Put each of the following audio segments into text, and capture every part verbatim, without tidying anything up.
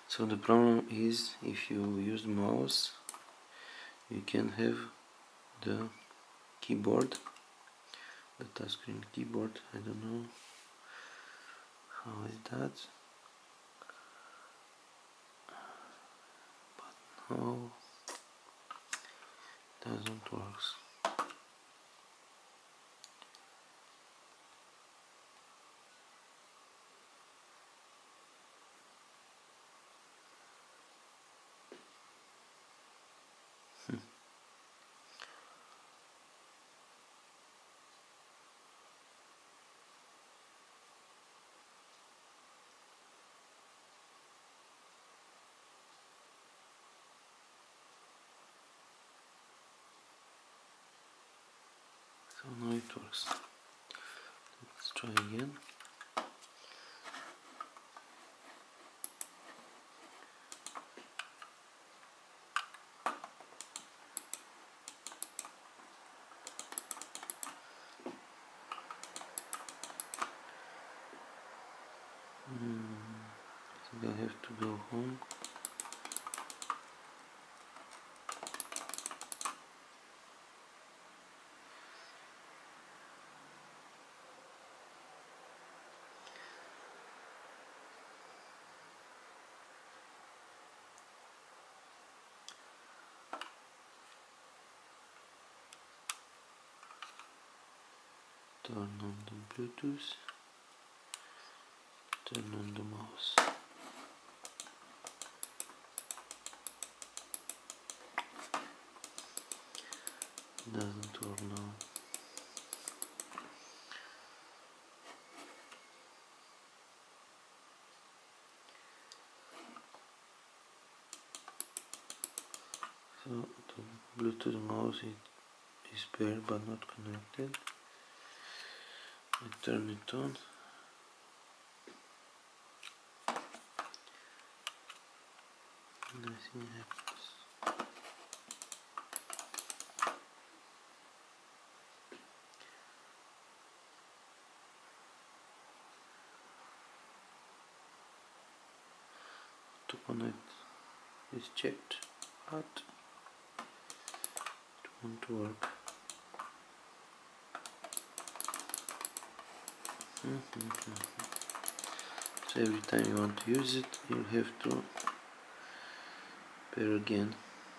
So the problem is, if you use the mouse, you can have the keyboard, the touchscreen keyboard. I don't know how is that, but no, it doesn't work. So now it works. Let's try again. Hmm, I think I have to go home. Turn on the Bluetooth, turn on the mouse. Doesn't work now. So the Bluetooth mouse is, is paired but not connected. I turn it on. Nothing happens. To connect is checked, but it won't work. Mm-hmm. So every time you want to use it, you have to pair again.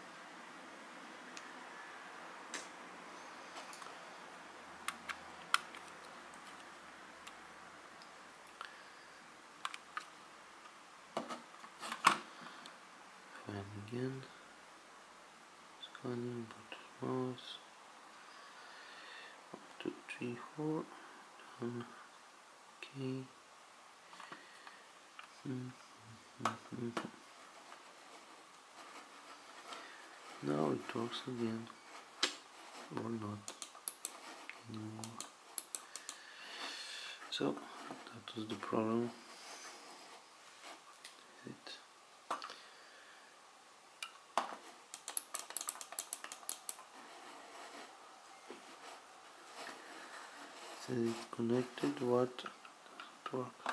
Fine again. Scanning, but mouse. One, two, three, four. Done. Okay. Mm-hmm. Now it works again, or not anymore. So that was the problem. It. Says it connected. What? Doesn't work.